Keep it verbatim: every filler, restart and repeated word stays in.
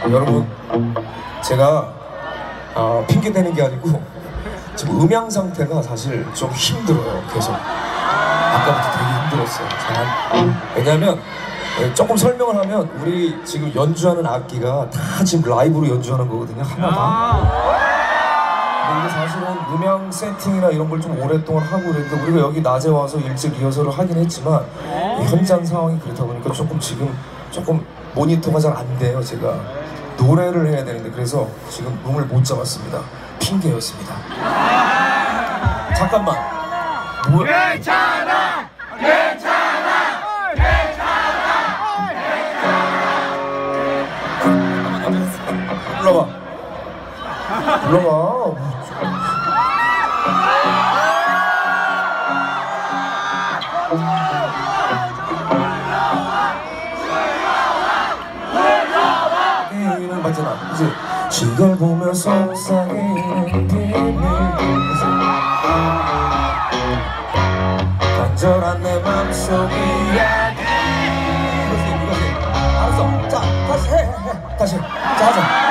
여러분, 제가 어, 핑계 대는 게 아니고 지금 음향 상태가 사실 좀 힘들어요. 계속 아까부터 되게 힘들었어요. 잘. 왜냐면 조금 설명을 하면 우리 지금 연주하는 악기가 다 지금 라이브로 연주하는 거거든요. 하나 다. 근데 사실은 음향 세팅이나 이런 걸 좀 오랫동안 하고 그랬는데 우리가 여기 낮에 와서 일찍 리허설을 하긴 했지만 현장 상황이 그렇다 보니까 조금 지금 조금 모니터가 잘 안 돼요. 제가 노래를 해야 되는데 그래서 지금 음을 못 잡았습니다. 핑계였습니다. 잠깐만. 뭐... 괜찮아! 괜찮아! 불러봐. 불러봐. 게임은 맞잖아. 이제 시걸 보며 속삭이는 비밀 간절한 내 맘속 이야기. 이거지 이거지. 알았어. 자 다시 해, 해, 해. 다시 자 하자.